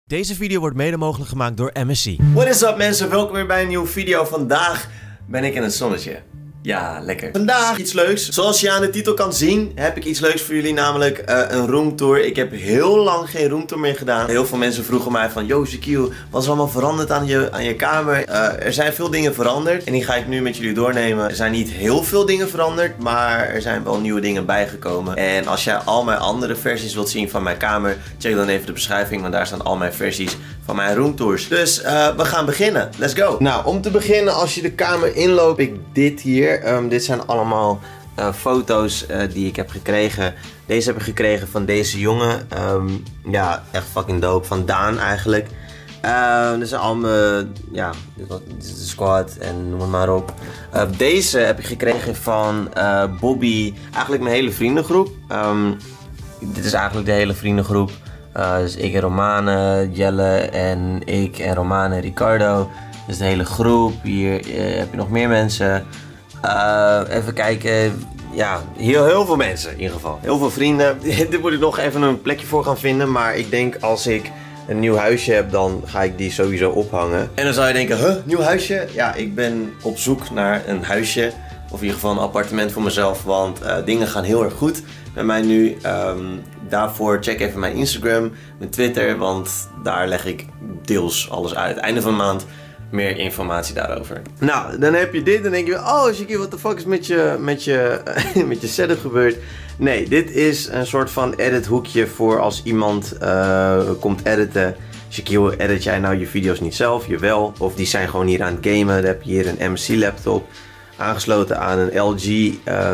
Deze video wordt mede mogelijk gemaakt door MSC. What is up mensen, welkom weer bij een nieuwe video. Vandaag ben ik in het zonnetje. Ja, lekker. Vandaag iets leuks. Zoals je aan de titel kan zien, heb ik iets leuks voor jullie, namelijk een roomtour. Ik heb heel lang geen roomtour meer gedaan. Heel veel mensen vroegen mij van, yo Shaquille, wat is allemaal veranderd aan je kamer? Er zijn veel dingen veranderd en die ga ik nu met jullie doornemen. Er zijn niet heel veel dingen veranderd, maar er zijn wel nieuwe dingen bijgekomen. En als jij al mijn andere versies wilt zien van mijn kamer, check dan even de beschrijving, want daar staan al mijn versies van mijn roomtours. Dus we gaan beginnen. Let's go. Nou, om te beginnen, als je de kamer inloopt, heb ik dit hier. Dit zijn allemaal foto's die ik heb gekregen. Deze heb ik gekregen van deze jongen. Ja, echt fucking dope. Van Daan eigenlijk. Dit zijn allemaal, ja, dit is de squad en noem het maar op. Deze heb ik gekregen van Bobby. Eigenlijk mijn hele vriendengroep. Dit is eigenlijk de hele vriendengroep. Dus ik en Romane, Jelle en ik en Romane en Ricardo. Dus de hele groep. Hier heb je nog meer mensen. Even kijken. Ja, heel veel mensen in ieder geval. Heel veel vrienden. Dit moet ik nog even een plekje voor gaan vinden. Maar ik denk als ik een nieuw huisje heb, dan ga ik die sowieso ophangen. En dan zou je denken, huh, nieuw huisje? Ja, ik ben op zoek naar een huisje. Of in ieder geval een appartement voor mezelf. Want dingen gaan heel erg goed met mij nu. Daarvoor check even mijn Instagram, mijn Twitter. Want daar leg ik deels alles uit. Einde van de maand meer informatie daarover. Nou, dan heb je dit. Dan denk je, oh Shaquille, what the fuck is met je setup gebeurd? Nee, dit is een soort van edit hoekje voor als iemand komt editen. Shaquille, edit jij nou je video's niet zelf? Jawel. Of die zijn gewoon hier aan het gamen. Dan heb je hier een MC laptop aangesloten aan een LG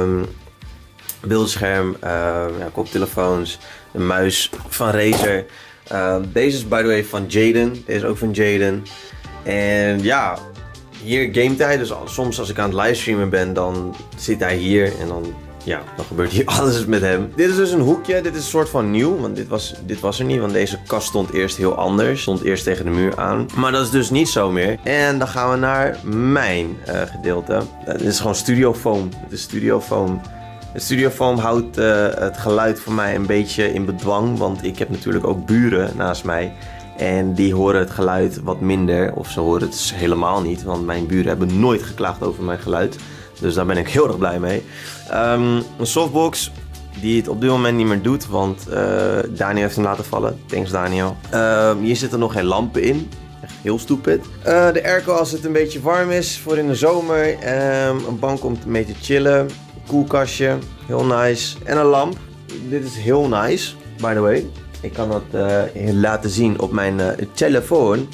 beeldscherm, ja, koptelefoons, een muis van Razer. Deze is by the way van Jaden. Deze is ook van Jaden. En ja, hier gametijd. Dus soms als ik aan het livestreamen ben, dan zit hij hier en dan, ja, dan gebeurt hier alles met hem. Dit is dus een hoekje. Dit is een soort van nieuw, want dit was er niet. Want deze kast stond eerst heel anders. Stond eerst tegen de muur aan. Maar dat is dus niet zo meer. En dan gaan we naar mijn gedeelte. Dit is gewoon Studio Foam. Dit is Studio Foam. De Studio Foam houdt het geluid voor mij een beetje in bedwang. Want ik heb natuurlijk ook buren naast mij. En die horen het geluid wat minder. Of ze horen het dus helemaal niet. Want mijn buren hebben nooit geklaagd over mijn geluid. Dus daar ben ik heel erg blij mee. Een softbox die het op dit moment niet meer doet. Want Daniel heeft hem laten vallen. Thanks Daniel. Hier zitten nog geen lampen in. Echt heel stupid. De airco als het een beetje warm is voor in de zomer. Een bank om mee te chillen. Koelkastje. Heel nice. En een lamp. Dit is heel nice, by the way. Ik kan dat laten zien op mijn telefoon.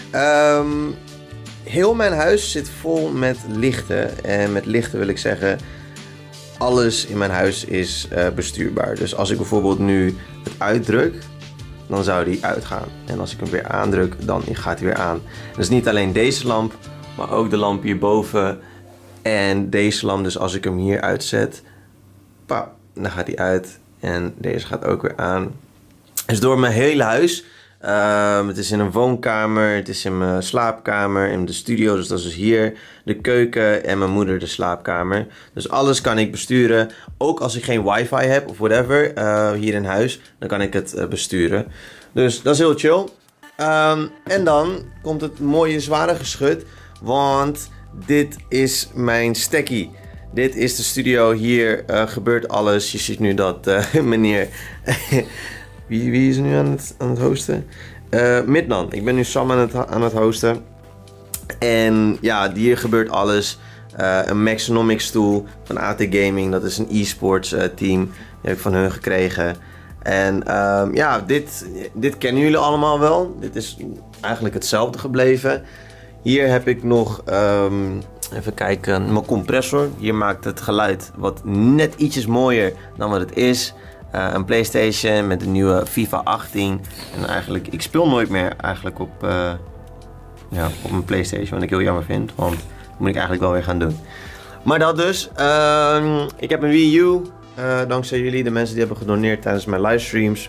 Heel mijn huis zit vol met lichten. En met lichten wil ik zeggen, alles in mijn huis is bestuurbaar. Dus als ik bijvoorbeeld nu het uitdruk, dan zou die uitgaan. En als ik hem weer aandruk, dan gaat hij weer aan. Dus niet alleen deze lamp, maar ook de lamp hierboven. En deze lamp, dus als ik hem hier uitzet, dan gaat hij uit. En deze gaat ook weer aan. Dus door mijn hele huis. Het is in een woonkamer, het is in mijn slaapkamer, in de studio, dus dat is dus hier. De keuken en mijn moeder de slaapkamer. Dus alles kan ik besturen. Ook als ik geen wifi heb of whatever hier in huis, dan kan ik het besturen. Dus dat is heel chill. En dan komt het mooie zware geschut, want dit is mijn stekkie. Dit is de studio, hier gebeurt alles. Je ziet nu dat meneer... Wie is er nu aan het hosten? Midnan. Ik ben nu Sam aan het hosten. En ja, hier gebeurt alles. Een Maxonomics stoel van AT Gaming. Dat is een e-sports team. Die heb ik van hun gekregen. En ja, dit kennen jullie allemaal wel. Dit is eigenlijk hetzelfde gebleven. Hier heb ik nog... even kijken, mijn compressor. Hier maakt het geluid wat net ietsjes mooier dan wat het is. Een PlayStation met de nieuwe FIFA 18. En eigenlijk, ik speel nooit meer eigenlijk op mijn PlayStation. Wat ik heel jammer vind, want dat moet ik eigenlijk wel weer gaan doen. Maar dat dus. Ik heb een Wii U. Dankzij jullie, de mensen die hebben gedoneerd tijdens mijn livestreams.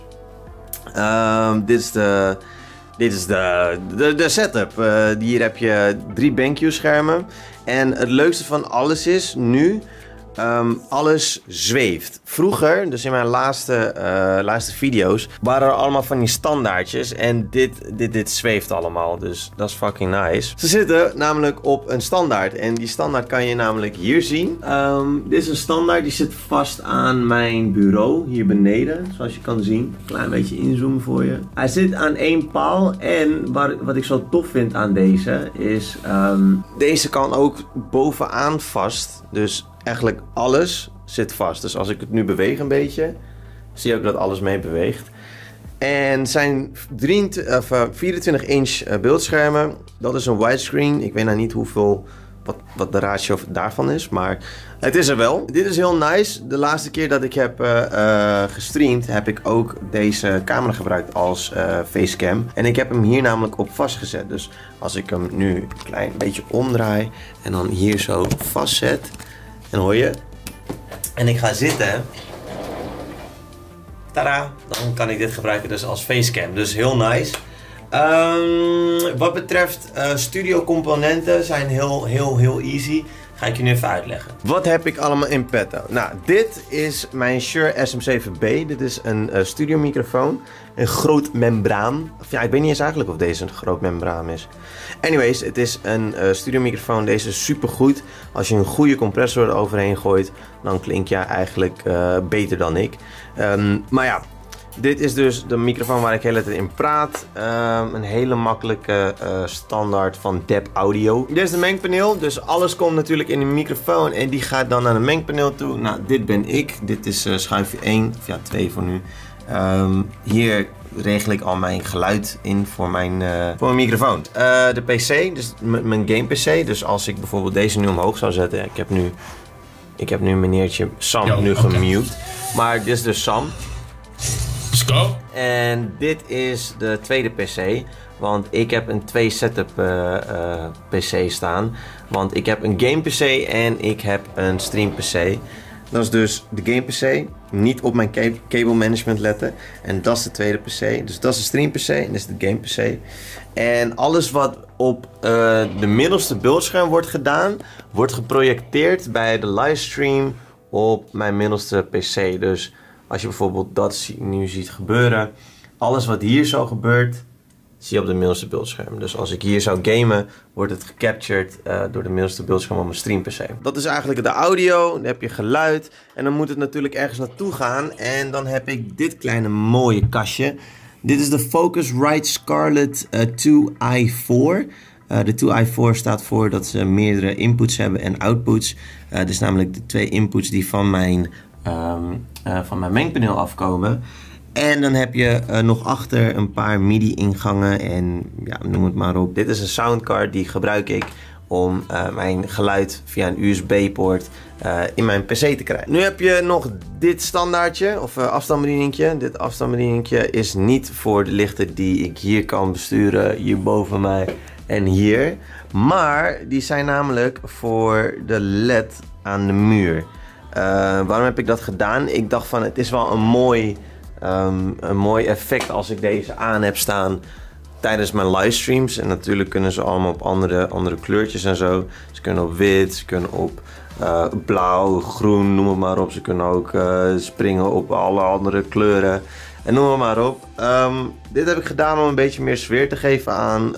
Dit is de setup. Hier heb je 3 BenQ schermen. En het leukste van alles is nu... alles zweeft. Vroeger, dus in mijn laatste video's, waren er allemaal van die standaardjes. En dit zweeft allemaal. Dus dat is fucking nice. Ze zitten namelijk op een standaard. En die standaard kan je namelijk hier zien. Dit is een standaard. Die zit vast aan mijn bureau. Hier beneden. Zoals je kan zien. Klein beetje inzoomen voor je. Hij zit aan één paal. En wat ik zo tof vind aan deze is... deze kan ook bovenaan vast. Dus eigenlijk alles zit vast. Dus als ik het nu beweeg een beetje, zie je ook dat alles mee beweegt. En zijn 24 inch beeldschermen. Dat is een widescreen. Ik weet nou niet wat de ratio daarvan is, maar het is er wel. Dit is heel nice. De laatste keer dat ik heb gestreamd, heb ik ook deze camera gebruikt als facecam. En ik heb hem hier namelijk op vastgezet. Dus als ik hem nu een klein beetje omdraai en dan hier zo vastzet, en hoor je. En ik ga zitten. Tada! Dan kan ik dit gebruiken dus als facecam. Dus heel nice. Wat betreft studio componenten zijn heel easy. Ga ik je nu even uitleggen. Wat heb ik allemaal in petto? Nou, dit is mijn Shure SM7B. Dit is een studio microfoon. Een groot membraan. Of ja, ik weet niet eens eigenlijk of deze een groot membraan is. Anyways, het is een studio microfoon. Deze is super goed. Als je een goede compressor eroverheen gooit, dan klink je eigenlijk beter dan ik. Maar ja, dit is dus de microfoon waar ik de hele tijd in praat. Een hele makkelijke standaard van Deb Audio. Dit is de mengpaneel, dus alles komt natuurlijk in de microfoon en die gaat dan naar de mengpaneel toe. Nou, dit ben ik. Dit is schuifje 1, of ja 2 voor nu. Hier regel ik al mijn geluid in voor mijn microfoon. De PC, dus mijn game PC. Dus als ik bijvoorbeeld deze nu omhoog zou zetten. Ik heb nu meneertje Sam gemute. Maar dit is dus Sam. Let's go. En dit is de tweede PC. Want ik heb een 2 setup PC staan. Want ik heb een game PC en ik heb een stream PC. Dat is dus de game PC. Niet op mijn cable management letten. En dat is de tweede PC. Dus dat is de stream PC en dat is de game PC. En alles wat op de middelste beeldscherm wordt gedaan, wordt geprojecteerd bij de livestream op mijn middelste PC. Dus als je bijvoorbeeld dat nu ziet gebeuren, alles wat hier zo gebeurt, zie je op de middelste beeldscherm. Dus als ik hier zou gamen, wordt het gecaptured door de middelste beeldscherm op mijn stream PC. Dat is eigenlijk de audio, dan heb je geluid en dan moet het natuurlijk ergens naartoe gaan. En dan heb ik dit kleine mooie kastje. Dit is de Focusrite Scarlett 2i4. De 2i4 staat voor dat ze meerdere inputs hebben en outputs. Dit is namelijk de 2 inputs die van mijn mengpaneel afkomen. En dan heb je nog achter een paar MIDI ingangen en ja, noem het maar op. Dit is een soundcard die gebruik ik om mijn geluid via een USB-poort in mijn PC te krijgen. Nu heb je nog dit standaardje of afstandsbedieningje. Dit afstandsbedieningje is niet voor de lichten die ik hier kan besturen, hier boven mij en hier. Maar die zijn namelijk voor de LED aan de muur. Waarom heb ik dat gedaan? Ik dacht van het is wel een mooi effect als ik deze aan heb staan tijdens mijn livestreams. En natuurlijk kunnen ze allemaal op andere kleurtjes en zo. Ze kunnen op wit, ze kunnen op blauw, groen, noem het maar op. Ze kunnen ook springen op alle andere kleuren. En noem het maar op. Dit heb ik gedaan om een beetje meer sfeer te geven aan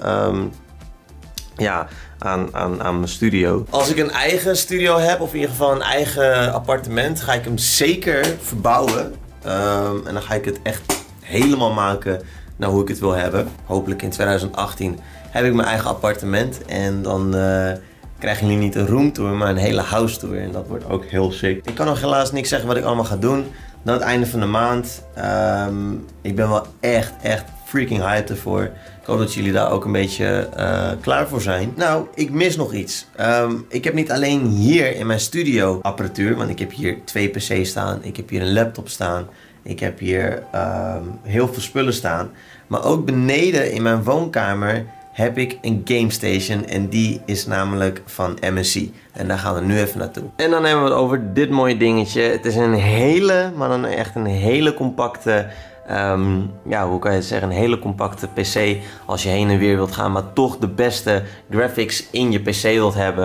mijn studio. Als ik een eigen studio heb, of in ieder geval een eigen appartement, ga ik hem zeker verbouwen. En dan ga ik het echt helemaal maken naar hoe ik het wil hebben. Hopelijk in 2018 heb ik mijn eigen appartement. En dan krijgen jullie niet een roomtour, maar een hele house tour. En dat wordt ook heel sick. Ik kan nog helaas niks zeggen wat ik allemaal ga doen. Na het einde van de maand. Ik ben wel echt freaking hyped ervoor. Ik hoop dat jullie daar ook een beetje klaar voor zijn. Nou, ik mis nog iets. Ik heb niet alleen hier in mijn studio apparatuur. Want ik heb hier 2 PC's staan. Ik heb hier een laptop staan. Ik heb hier heel veel spullen staan. Maar ook beneden in mijn woonkamer heb ik een game station. En die is namelijk van MSI. En daar gaan we nu even naartoe. En dan hebben we het over dit mooie dingetje. Het is een hele, maar dan echt een hele compacte... hoe kan je het zeggen, een hele compacte PC als je heen en weer wilt gaan, maar toch de beste graphics in je PC wilt hebben.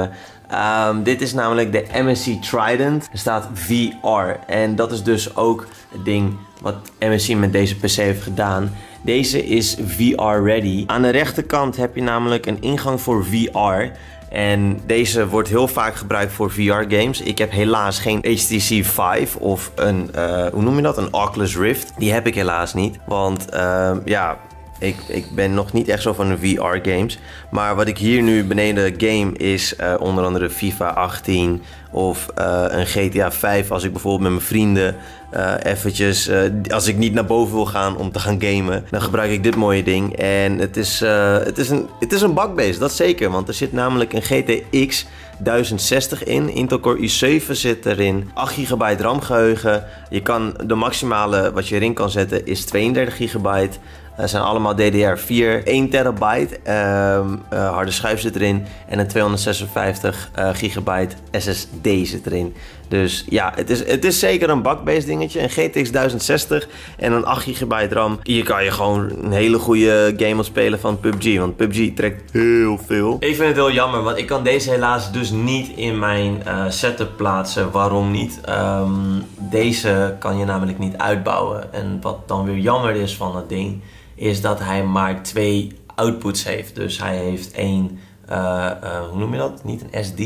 Dit is namelijk de MSI Trident. Er staat VR. En dat is dus ook het ding wat MSI met deze PC heeft gedaan. Deze is VR ready. Aan de rechterkant heb je namelijk een ingang voor VR. En deze wordt heel vaak gebruikt voor VR-games. Ik heb helaas geen HTC Vive of een, hoe noem je dat? Een Oculus Rift. Die heb ik helaas niet. Want ja, ik ben nog niet echt zo van de VR-games. Maar wat ik hier nu beneden game is onder andere FIFA 18 of een GTA 5. Als ik bijvoorbeeld met mijn vrienden eventjes, als ik niet naar boven wil gaan om te gaan gamen, dan gebruik ik dit mooie ding. En het is een bakbeest, dat zeker. Want er zit namelijk een GTX 1060 in. Intel Core i7 zit erin. 8 GB RAM geheugen. Je kan, de maximale wat je erin kan zetten is 32 GB. Dat zijn allemaal DDR4, 1 terabyte harde schijf zit erin en een 256 gigabyte SSD zit erin. Dus ja, het is zeker een bakbeest dingetje. Een GTX 1060 en een 8 gigabyte RAM. Hier kan je gewoon een hele goede game op spelen van PUBG, want PUBG trekt heel veel. Ik vind het heel jammer, want ik kan deze helaas dus niet in mijn setup plaatsen. Waarom niet? Deze kan je namelijk niet uitbouwen. En wat dan weer jammer is van het ding, is dat hij maar 2 outputs heeft. Dus hij heeft één, hoe noem je dat? Niet een SD.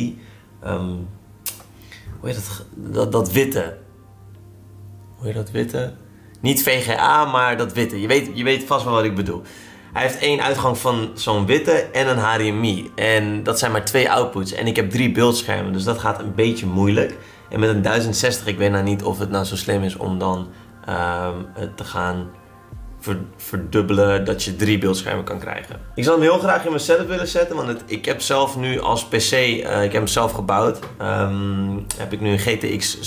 Hoe heet dat witte? Hoe heet dat witte? Niet VGA, maar dat witte. Je weet vast wel wat ik bedoel. Hij heeft één uitgang van zo'n witte en een HDMI. En dat zijn maar 2 outputs. En ik heb 3 beeldschermen, dus dat gaat een beetje moeilijk. En met een 1060, ik weet nou niet of het nou zo slim is om dan te gaan verdubbelen, dat je 3 beeldschermen kan krijgen. Ik zou hem heel graag in mijn setup willen zetten, want ik heb zelf nu als PC, ik heb hem zelf gebouwd, heb ik nu een GTX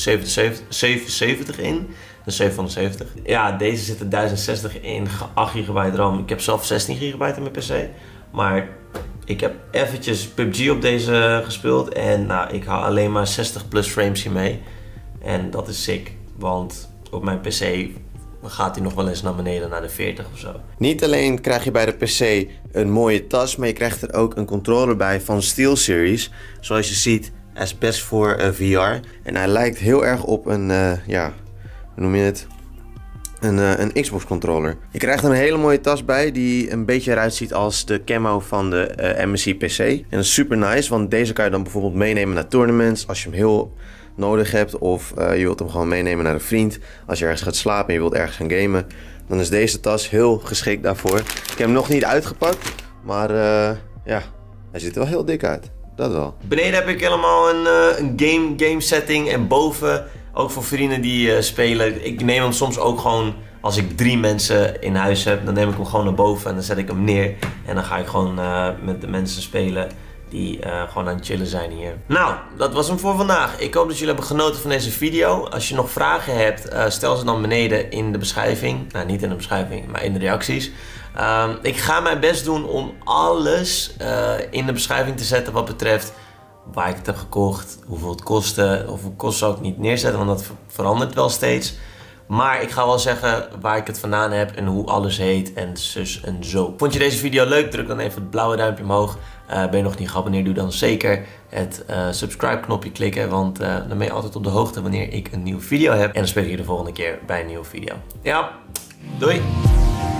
770 in, de 770. Ja, deze zit er 1060 in, 8 GB RAM. Ik heb zelf 16 GB in mijn PC, maar ik heb eventjes PUBG op deze gespeeld en nou, ik haal alleen maar 60 plus frames hiermee. En dat is sick, want op mijn PC gaat hij nog wel eens naar beneden, naar de 40 of zo. Niet alleen krijg je bij de PC een mooie tas, maar je krijgt er ook een controller bij van SteelSeries. Zoals je ziet, hij is best voor VR. En hij lijkt heel erg op een, ja, hoe noem je het? Een Xbox controller. Je krijgt er een hele mooie tas bij die een beetje eruit ziet als de camo van de MSI PC. En dat is super nice, want deze kan je dan bijvoorbeeld meenemen naar tournaments als je hem heel nodig hebt, of je wilt hem gewoon meenemen naar een vriend als je ergens gaat slapen en je wilt ergens gaan gamen, dan is deze tas heel geschikt daarvoor. Ik heb hem nog niet uitgepakt, maar ja, hij ziet er wel heel dik uit, dat wel. Beneden heb ik helemaal een game setting en boven ook voor vrienden die spelen. Ik neem hem soms ook gewoon, als ik 3 mensen in huis heb, dan neem ik hem gewoon naar boven en dan zet ik hem neer en dan ga ik gewoon met de mensen spelen die gewoon aan het chillen zijn hier. Nou, dat was hem voor vandaag. Ik hoop dat jullie hebben genoten van deze video. Als je nog vragen hebt, stel ze dan beneden in de beschrijving. Nou, niet in de beschrijving, maar in de reacties. Ik ga mijn best doen om alles in de beschrijving te zetten wat betreft waar ik het heb gekocht, hoeveel het kostte. Hoeveel kost zou ik niet neerzetten, want dat verandert wel steeds. Maar ik ga wel zeggen waar ik het vandaan heb en hoe alles heet en zus en zo. Vond je deze video leuk? Druk dan even het blauwe duimpje omhoog. Ben je nog niet geabonneerd? Doe dan zeker het subscribe knopje klikken. Want dan ben je altijd op de hoogte wanneer ik een nieuwe video heb. En dan spreek ik je de volgende keer bij een nieuwe video. Ja, doei!